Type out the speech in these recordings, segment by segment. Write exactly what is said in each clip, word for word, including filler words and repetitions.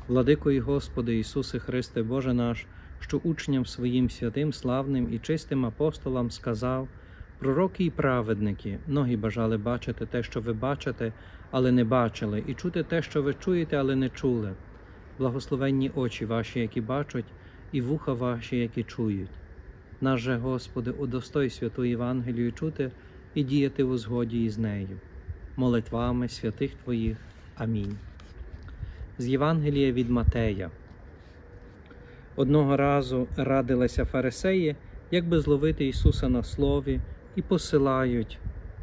Владико і Господи Ісусе Христе, Боже наш, що учням своїм святим, славним і чистим апостолам сказав: пророки і праведники, многі бажали бачити те, що ви бачите, але не бачили, і чути те, що ви чуєте, але не чули. Благословенні очі ваші, які бачать, і вуха ваші, які чують. Наш же, Господи, удостой святу Євангелію чути і діяти у згоді із нею. Молитвами святих Твоїх. Амінь. З Євангелія від Матея. Одного разу радилися фарисеї, як би зловити Ісуса на слові, і посилають.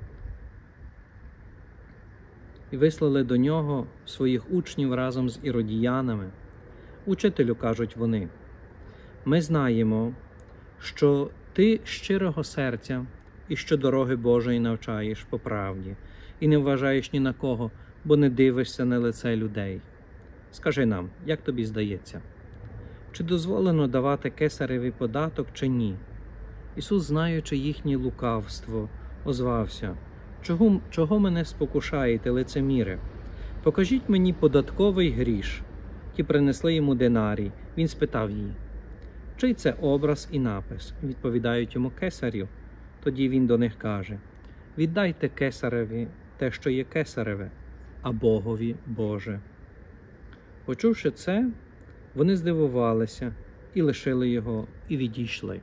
І вислали до Нього своїх учнів разом з іродіянами. «Учителю, – кажуть вони, – ми знаємо, що ти щирого серця і що дороги Божої навчаєш по правді, і не вважаєш ні на кого, бо не дивишся на лице людей. Скажи нам, як тобі здається, чи дозволено давати кесареві податок, чи ні?» Ісус, знаючи їхнє лукавство, озвався: «Чого, чого мене спокушаєте, лицеміри? Покажіть мені податковий гріш». Ті принесли йому динарій. Він спитав її: «Чий це образ і напис?» Відповідають йому: «Кесарів». Тоді він до них каже: «Віддайте кесареві те, що є кесареве, а Богові Боже». Почувши це, вони здивувалися і лишили його, і відійшли.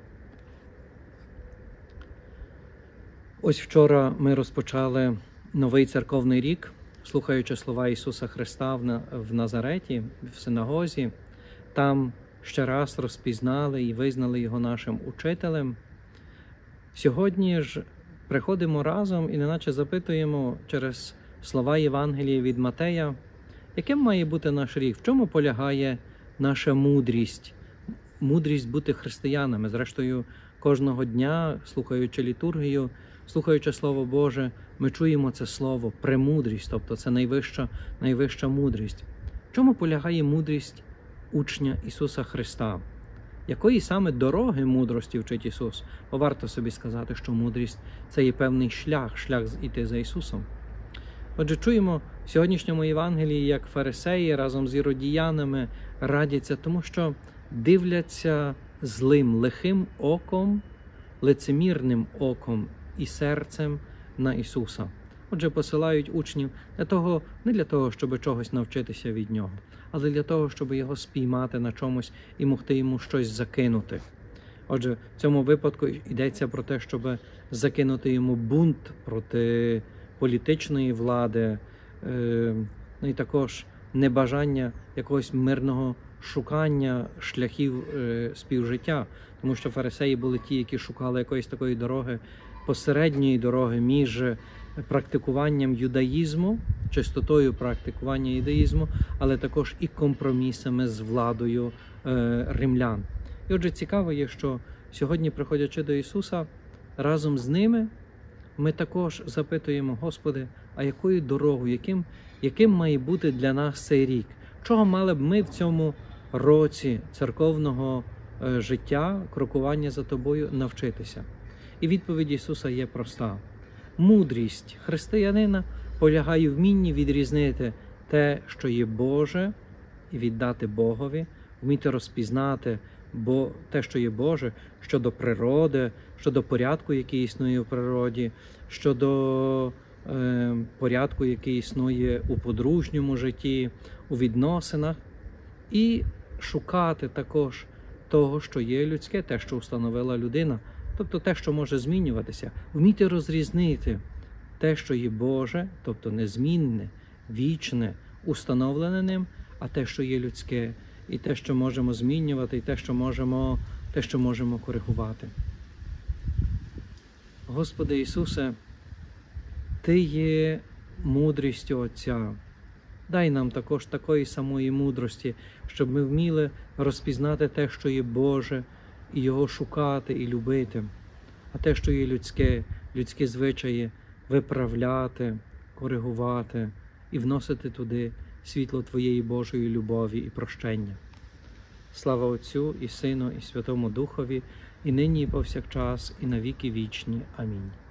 Ось вчора ми розпочали новий церковний рік, слухаючи слова Ісуса Христа в Назареті, в синагозі. Там ще раз розпізнали і визнали Його нашим учителем. Сьогодні ж приходимо разом і неначе запитуємо через слова Євангелія від Матея, яким має бути наш рік, в чому полягає наша мудрість, мудрість бути християнами. Зрештою, кожного дня, слухаючи літургію, слухаючи Слово Боже, ми чуємо це слово «премудрість», тобто це найвища, найвища мудрість. В чому полягає мудрість учня Ісуса Христа? Якої саме дороги мудрості вчить Ісус? Бо варто собі сказати, що мудрість – це є певний шлях, шлях іти за Ісусом. Отже, чуємо в сьогоднішньому Євангелії, як фарисеї разом з іродіянами радяться, тому що дивляться злим, лихим оком, лицемірним оком і серцем на Ісуса. Отже, посилають учнів для того, не для того, щоб чогось навчитися від Нього, але для того, щоб Його спіймати на чомусь і могти Йому щось закинути. Отже, в цьому випадку йдеться про те, щоб закинути Йому бунт проти політичної влади, ну і також небажання якогось мирного шукання шляхів співжиття, тому що фарисеї були ті, які шукали якоїсь такої дороги, посередньої дороги між практикуванням юдаїзму, чистотою практикування юдаїзму, але також і компромісами з владою римлян. І отже, цікаво є, що сьогодні, приходячи до Ісуса, разом з ними ми також запитуємо: Господи, а якою дорогою, яким, яким має бути для нас цей рік? Чого мали б ми в цьому році церковного е, життя, крокування за Тобою навчитися? І відповідь Ісуса є проста. Мудрість християнина полягає в вмінні відрізнити те, що є Боже, і віддати Богові, вміти розпізнати бо те, що є Боже, щодо природи, щодо порядку, який існує в природі, щодо е, порядку, який існує у подружньому житті, у відносинах, і шукати також того, що є людське, те, що установила людина, тобто те, що може змінюватися, вміти розрізнити те, що є Боже, тобто незмінне, вічне, установлене ним, а те, що є людське, і те, що можемо змінювати, і те, що можемо, те, що можемо коригувати. Господи Ісусе, Ти є мудрістю Отця. Дай нам також такої самої мудрості, щоб ми вміли розпізнати те, що є Боже, і Його шукати і любити, а те, що є людське, людські звичаї, виправляти, коригувати і вносити туди світло Твоєї Божої любові і прощення. Слава Отцю і Сину і Святому Духові, і нині, і повсякчас, і на віки вічні. Амінь.